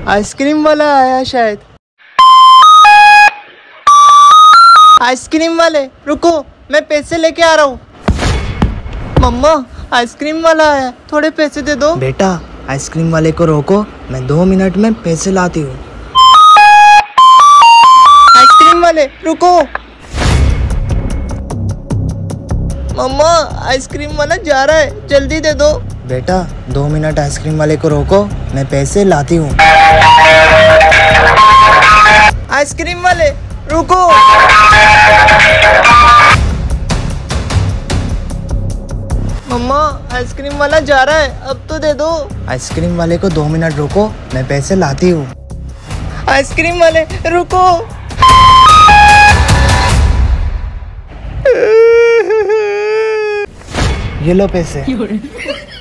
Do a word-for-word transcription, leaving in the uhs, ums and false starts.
Ice cream वाला आया शायद। आइसक्रीम वाले रुको, मैं पैसे लेके आ रहा हूँ। मम्मा आइसक्रीम वाला आया, थोड़े पैसे दे दो। बेटा आइसक्रीम वाले को रोको, मैं दो मिनट में पैसे लाती हूँ। आइसक्रीम वाले रुको। मम्मा आइसक्रीम वाला जा रहा है, जल्दी दे दो। बेटा दो मिनट आइसक्रीम वाले को रोको, मैं पैसे लाती हूँ। आइसक्रीम वाले रुको। मम्मा आइसक्रीम वाला जा रहा है, अब तो दे दो। आइसक्रीम वाले को दो मिनट रोको, मैं पैसे लाती हूँ। आइसक्रीम वाले रुको। ये लो पैसे।